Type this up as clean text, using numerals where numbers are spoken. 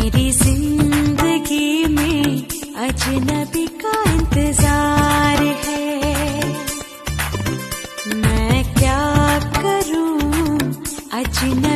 मेरी जिंदगी में अजनबी का इंतजार है। मैं क्या करूं अजनबी